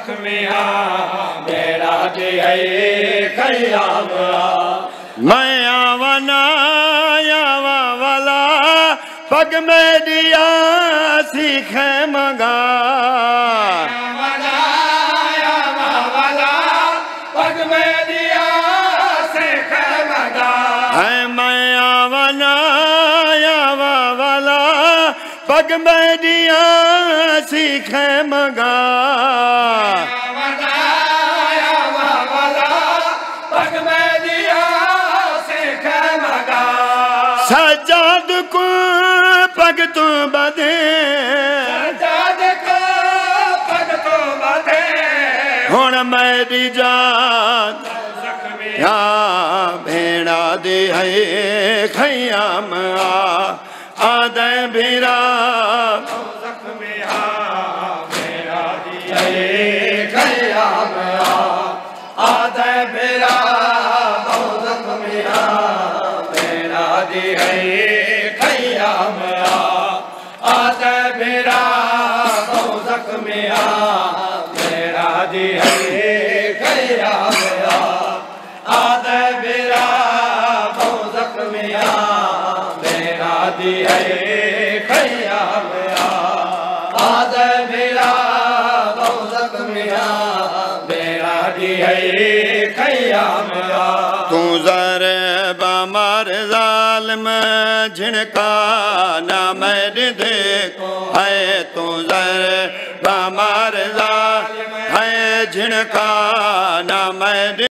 जख्मिया बेड़ा दे खयाम मैं आवना आवा वाला पग में दिया सीख मंगा पग में दिया सीख मंगा है मैं आवना आवा वाला पग में दिया सीख मंगा पग में दिया सीख मंगा सजाद को पग तो बधे सजाद को पग तो बधे हुण मेरी जान या भेड़ा दे है खयाम आदे भीरा जख्मिया बेड़ा दे खयाम आदे बेड़ा जख्मिया बेड़ा दे खयाम आदे बेड़ा जख्मिया बेड़ा दे खयाम आदे बेड़ा जख्मिया बेड़ा दे खयाम आदे बेड़ा जख्मिया बेड़ा दे खयाम तू जर बमर जालिम झिणका न मैं देखो है तू जर बमर जालिम है झिणका न मैं